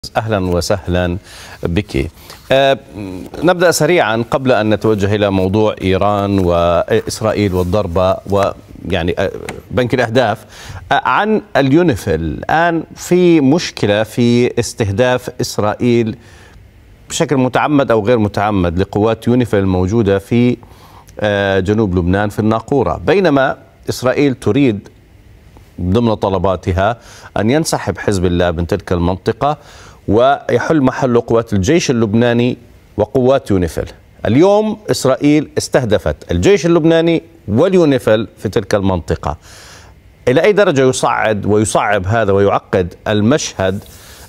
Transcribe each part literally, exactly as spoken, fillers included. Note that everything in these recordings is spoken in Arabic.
أهلا وسهلا بك. أه نبدأ سريعا قبل أن نتوجه إلى موضوع إيران وإسرائيل والضربة ويعني بنك الأهداف. أه عن اليونيفيل، الآن في مشكلة في استهداف إسرائيل بشكل متعمد أو غير متعمد لقوات يونيفيل الموجودة في أه جنوب لبنان في الناقورة، بينما إسرائيل تريد ضمن طلباتها أن ينسحب حزب الله من تلك المنطقة ويحل محل قوات الجيش اللبناني وقوات يونيفيل. اليوم إسرائيل استهدفت الجيش اللبناني واليونيفيل في تلك المنطقة. إلى أي درجة يصعد ويصعب هذا ويعقد المشهد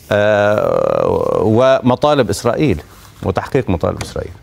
ومطالب إسرائيل وتحقيق مطالب إسرائيل؟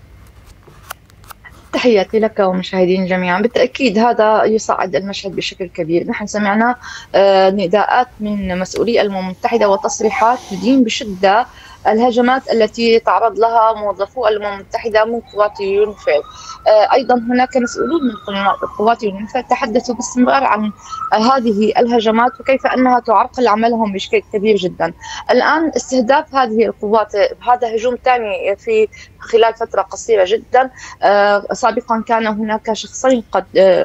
تحياتي لك ومشاهدين جميعا. بالتأكيد هذا يصعد المشهد بشكل كبير. نحن سمعنا نداءات من مسؤولي الأمم المتحدة وتصريحات تدين بشدة الهجمات التي تعرض لها موظفو الأمم المتحدة من قوات يونيفيل. أيضا هناك مسؤولون من قوات يونيفيل تحدثوا باستمرار عن هذه الهجمات وكيف أنها تعرقل عملهم بشكل كبير جدا. الآن استهداف هذه القوات، هذا هجوم ثاني في خلال فترة قصيرة جدا. سابقا كان هناك شخصين قد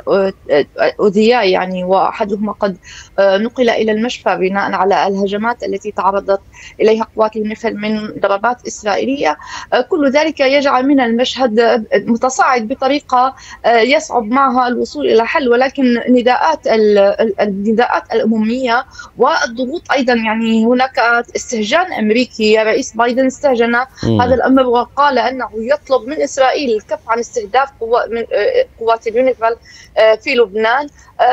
أذيا يعني، وأحدهما قد نقل إلى المشفى بناء على الهجمات التي تعرضت إليها قوات يونيفيل من ضربات إسرائيلية. كل ذلك يجعل من المشهد متصاعد بطريقة يصعب معها الوصول إلى حل، ولكن نداءات النداءات الأممية والضغوط أيضا، يعني هناك استهجان أمريكي. رئيس بايدن استهجن هذا الأمر وقال أنه يطلب من إسرائيل الكف عن استهداف قوات اليونيفيل في لبنان.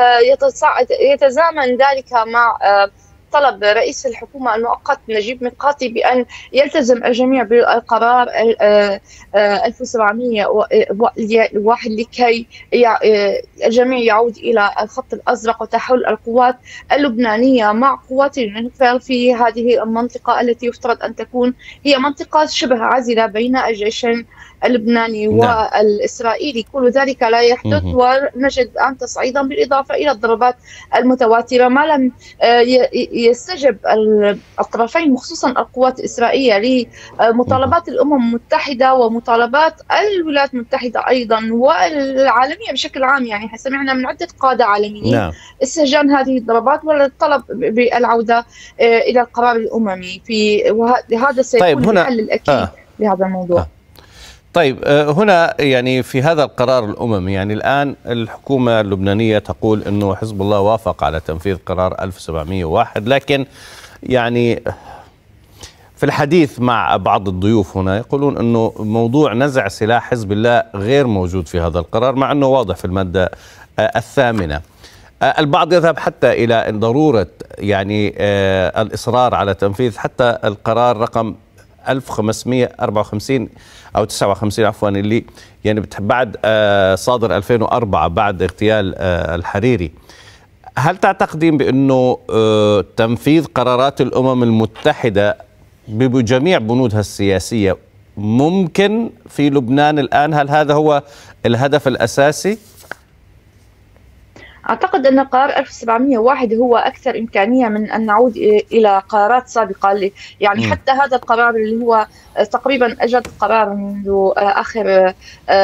يتزامن ذلك مع طلب رئيس الحكومة المؤقت نجيب ميقاتي بأن يلتزم الجميع بالقرار ألف وسبعمئة وواحد لكي الجميع يعود إلى الخط الأزرق وتحول القوات اللبنانية مع قوات اليونيفيل في هذه المنطقة التي يفترض أن تكون هي منطقة شبه عازلة بين الجيشين اللبناني والإسرائيلي. كل ذلك لا يحدث، ونجد الآن تصعيدا بالإضافة إلى الضربات المتواترة. ما لم يستجب الطرفين خصوصا القوات الإسرائيلية لمطالبات الأمم المتحدة ومطالبات الولايات المتحدة أيضا والعالمية بشكل عام. يعني سمعنا من عدة قادة عالميين نعم. استهجان هذه الضربات والطلب بالعودة إلى القرار الأممي في، وهذا سيكون طيب هنا الحل الأكيد آه. لهذا الموضوع آه. طيب هنا يعني في هذا القرار الأممي، يعني الآن الحكومة اللبنانية تقول أنه حزب الله وافق على تنفيذ قرار ألف وسبعمئة وواحد، لكن يعني في الحديث مع بعض الضيوف هنا يقولون أنه موضوع نزع سلاح حزب الله غير موجود في هذا القرار، مع أنه واضح في المادة الثامنة. البعض يذهب حتى إلى ضرورة يعني الإصرار على تنفيذ حتى القرار رقم ألف وخمسمئة وأربعة وخمسين أو تسعة وخمسين عفوا، اللي يعني بعد صادر ألفين وأربعة بعد اغتيال الحريري. هل تعتقدين بأنه تنفيذ قرارات الأمم المتحدة بجميع بنودها السياسية ممكن في لبنان الآن؟ هل هذا هو الهدف الأساسي؟ أعتقد أن قرار ألف وسبعمئة وواحد هو أكثر إمكانية من أن نعود إلى قرارات سابقة. يعني حتى هذا القرار اللي هو تقريبا أجد قرار منذ آخر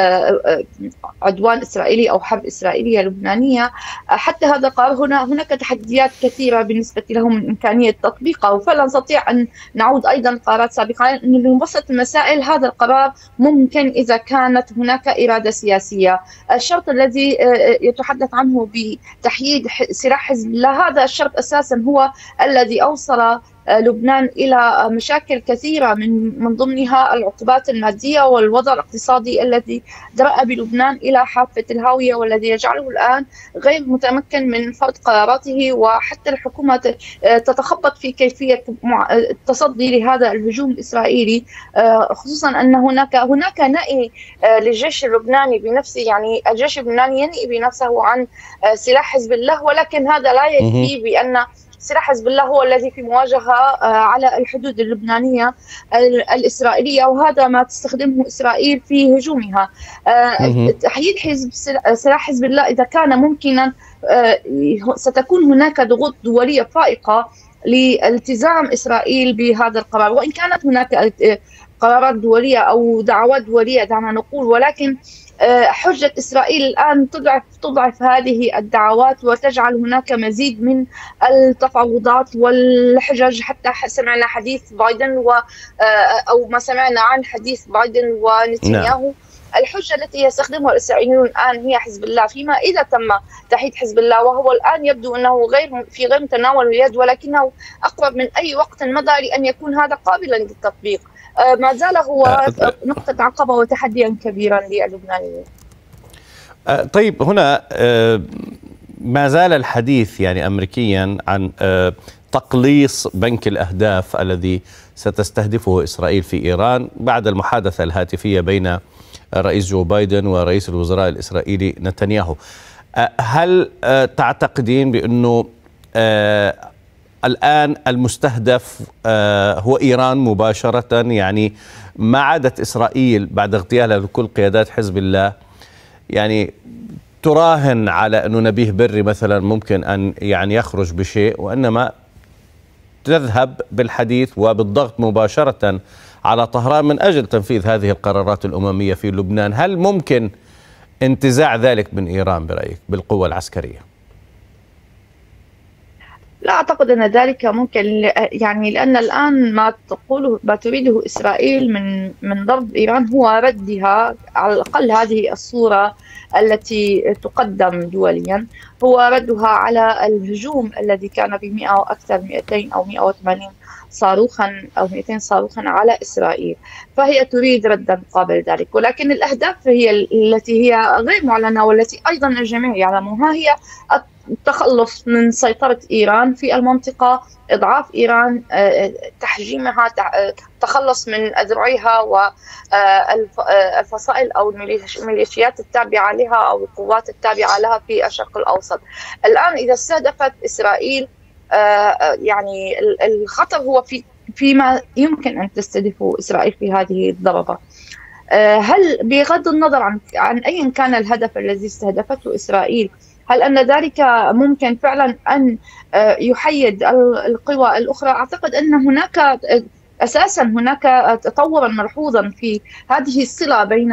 عدوان إسرائيلي أو حرب إسرائيلية لبنانية، حتى هذا القرار هنا هناك تحديات كثيرة بالنسبة له من إمكانية تطبيقه، فلا نستطيع أن نعود أيضا قرارات سابقة. لأن لمبسط المسائل هذا القرار ممكن إذا كانت هناك إرادة سياسية. الشرط الذي يتحدث عنه بتحييد سلاح حزب الله، هذا الشرط أساسا هو الذي أوصل لبنان إلى مشاكل كثيرة من من ضمنها العقوبات المادية والوضع الاقتصادي الذي درأ بلبنان إلى حافة الهاوية، والذي يجعله الآن غير متمكن من فرض قراراته، وحتى الحكومة تتخبط في كيفية التصدي لهذا الهجوم الإسرائيلي، خصوصا أن هناك هناك نأي للجيش اللبناني بنفسه. يعني الجيش اللبناني ينأي بنفسه عن سلاح حزب الله، ولكن هذا لا يكفي بأن سلاح حزب الله هو الذي في مواجهة على الحدود اللبنانية الإسرائيلية، وهذا ما تستخدمه إسرائيل في هجومها. تحييد حزب سلاح حزب الله إذا كان ممكنا ستكون هناك ضغوط دولية فائقة لالتزام إسرائيل بهذا القرار، وإن كانت هناك قرارات دولية أو دعوات دولية دعنا نقول، ولكن حجة إسرائيل الآن تضعف تضعف هذه الدعوات وتجعل هناك مزيد من التفاوضات والحجج. حتى سمعنا حديث بايدن و أو ما سمعنا عن حديث بايدن ونتنياهو. نعم. الحجة التي يستخدمها الإسرائيليون الآن هي حزب الله، فيما إذا تم تحييد حزب الله، وهو الآن يبدو أنه غير في غير متناول اليد، ولكنه أقرب من أي وقت مضى لأن يكون هذا قابلا للتطبيق. ما زال هو نقطة عقبة وتحديا كبيرا للبنانيين. طيب، هنا ما زال الحديث يعني أمريكيا عن تقليص بنك الأهداف الذي ستستهدفه إسرائيل في إيران بعد المحادثة الهاتفية بين الرئيس جو بايدن ورئيس الوزراء الإسرائيلي نتنياهو. هل تعتقدين بأنه الآن المستهدف هو إيران مباشرة، يعني ما عادت إسرائيل بعد اغتيالها لكل قيادات حزب الله يعني تراهن على أنه نبيه بري مثلا ممكن أن يعني يخرج بشيء، وإنما تذهب بالحديث وبالضغط مباشرة على طهران من أجل تنفيذ هذه القرارات الأممية في لبنان؟ هل ممكن انتزاع ذلك من إيران برأيك بالقوة العسكرية؟ لا أعتقد أن ذلك ممكن، يعني لأن الآن ما تقوله ما تريده إسرائيل من من ضرب إيران هو ردها على الأقل هذه الصورة التي تقدم دوليا، هو ردها على الهجوم الذي كان بمئة وأكثر مئتين أو مئة وثمانين صاروخا أو مئتين صاروخا على إسرائيل، فهي تريد ردا مقابل ذلك. ولكن الأهداف هي التي هي غير معلنة والتي أيضا الجميع يعلمها، هي التخلص من سيطرة إيران في المنطقة، إضعاف إيران، تحجيمها، تخلص من أذرعها والفصائل أو الميليشيات التابعة لها أو القوات التابعة لها في الشرق الأوسط. الآن إذا استهدفت إسرائيل يعني الخطر هو في فيما يمكن أن تستهدفه إسرائيل في هذه الضربة. هل بغض النظر عن عن أي كان الهدف الذي استهدفته إسرائيل، هل أن ذلك ممكن فعلا أن يحيد القوى الأخرى؟ أعتقد أن هناك أساسا هناك تطورا ملحوظا في هذه الصلة بين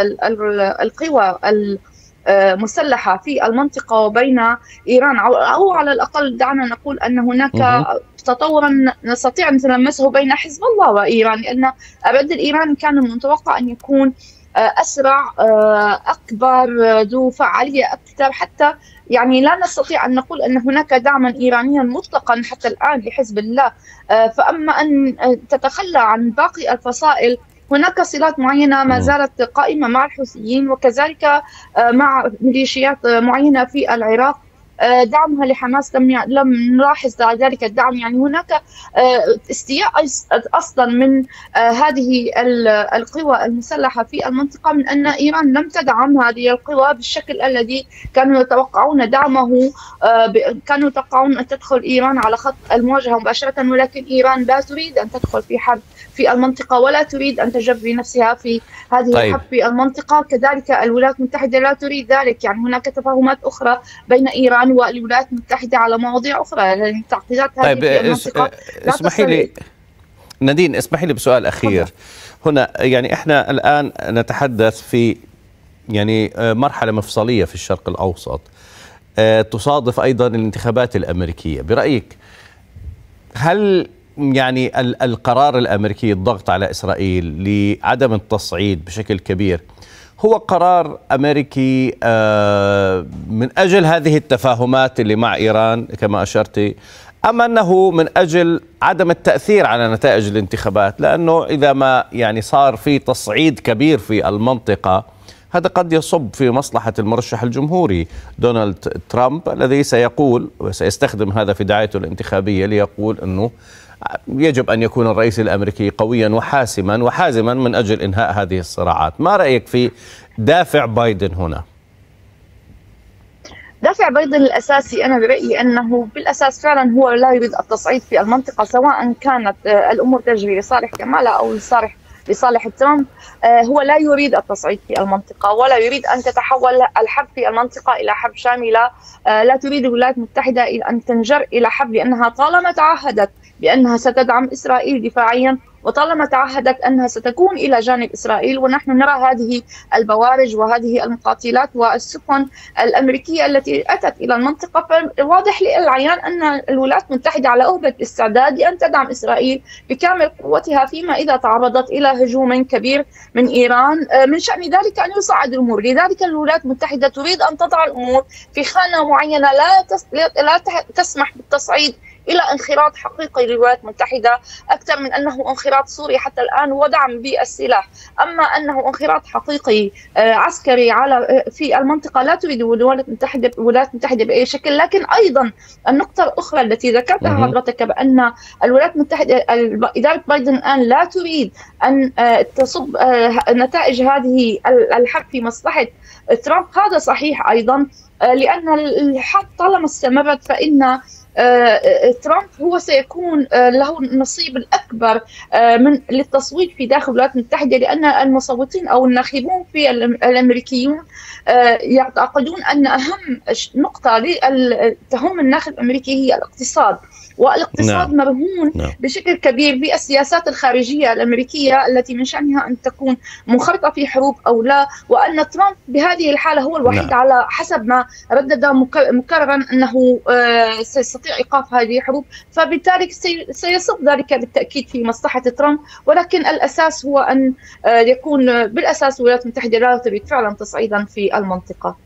القوى المسلحة في المنطقة وبين إيران، أو على الأقل دعنا نقول أن هناك تطورا نستطيع أن نتلمسه بين حزب الله وإيران، لأن الرد الإيراني كان من المتوقع أن يكون أسرع، أكبر، ذو فعالية أكثر. حتى يعني لا نستطيع أن نقول أن هناك دعما إيرانيا مطلقا حتى الآن لحزب الله، فأما أن تتخلى عن باقي الفصائل، هناك صلات معينة ما زالت قائمة مع الحوثيين وكذلك مع ميليشيات معينة في العراق. دعمها لحماس لم لم نلاحظ ذلك الدعم، يعني هناك استياء اصلا من هذه القوى المسلحه في المنطقه من ان ايران لم تدعم هذه القوى بالشكل الذي كانوا يتوقعون دعمه. كانوا يتوقعون ان تدخل ايران على خط المواجهه مباشره، ولكن ايران لا تريد ان تدخل في حرب في المنطقه ولا تريد ان تجبي نفسها في هذه طيب. الحرب في المنطقه. كذلك الولايات المتحده لا تريد ذلك، يعني هناك تفاهمات اخرى بين ايران والولايات المتحدة على مواضيع أخرى، يعني التعقيدات هذه طيب في المنطقة. اسمحي لي نادين، اسمحي لي بسؤال أخير هنا. يعني احنا الآن نتحدث في يعني مرحلة مفصلية في الشرق الأوسط، تصادف أيضا الانتخابات الأمريكية. برأيك هل يعني القرار الأمريكي الضغط على إسرائيل لعدم التصعيد بشكل كبير هو قرار أمريكي من أجل هذه التفاهمات اللي مع إيران كما أشرتي، أم أنه من أجل عدم التأثير على نتائج الانتخابات؟ لأنه إذا ما يعني صار في تصعيد كبير في المنطقة، هذا قد يصب في مصلحة المرشح الجمهوري دونالد ترامب، الذي سيقول وسيستخدم هذا في دعايته الانتخابية ليقول أنه يجب أن يكون الرئيس الأمريكي قويا وحاسما وحازما من أجل إنهاء هذه الصراعات. ما رأيك في دافع بايدن هنا؟ دافع بايدن الأساسي أنا برأيي أنه بالأساس فعلا هو لا يريد التصعيد في المنطقة، سواء كانت الأمور تجري لصالح كمالا أو لصالح لصالح ترامب هو لا يريد التصعيد في المنطقة، ولا يريد أن تتحول الحرب في المنطقة إلى حرب شاملة. لا تريد الولايات المتحدة أن تنجر إلى حرب، لأنها طالما تعهدت بأنها ستدعم إسرائيل دفاعيا، وطالما تعهدت أنها ستكون إلى جانب إسرائيل. ونحن نرى هذه البوارج وهذه المقاتلات والسفن الأمريكية التي أتت إلى المنطقة، فواضح للعيان أن الولايات المتحدة على أهبة الاستعداد لأن تدعم إسرائيل بكامل قوتها، فيما إذا تعرضت إلى هجوم كبير من إيران من شأن ذلك أن يصعد الأمور. لذلك الولايات المتحدة تريد أن تضع الأمور في خانة معينة لا لا تسمح بالتصعيد إلى انخراط حقيقي للولايات المتحدة، أكثر من أنه انخراط سوري حتى الآن ودعم بالسلاح. أما أنه انخراط حقيقي عسكري على في المنطقة لا تريد الولايات المتحدة الولايات المتحدة بأي شكل. لكن أيضا النقطة الأخرى التي ذكرتها حضرتك بأن الولايات المتحدة إدارة بايدن الآن لا تريد أن تصب نتائج هذه الحرب في مصلحة ترامب، هذا صحيح أيضا، لأن الحرب طالما استمرت فإن ترامب هو سيكون له النصيب الأكبر من للتصويت في داخل الولايات المتحدة، لأن المصوتين أو الناخبون في الأمريكيون يعتقدون أن أهم نقطة تهم الناخب الأمريكي هي الاقتصاد، والاقتصاد نعم. مرهون نعم. بشكل كبير بالسياسات الخارجية الأمريكية التي من شأنها أن تكون منخرطة في حروب أو لا، وأن ترامب بهذه الحالة هو الوحيد نعم. على حسب ما ردد مكررا أنه سيستطيع إيقاف هذه الحروب، فبالتالي سيصب ذلك بالتأكيد في مصلحة ترامب. ولكن الأساس هو أن يكون بالأساس الولايات المتحدة لا تريد فعلا تصعيدا في المنطقة.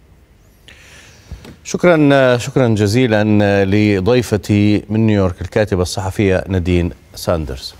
شكرا شكرا جزيلا لضيفتي من نيويورك الكاتبة الصحفية نادين ساندرز.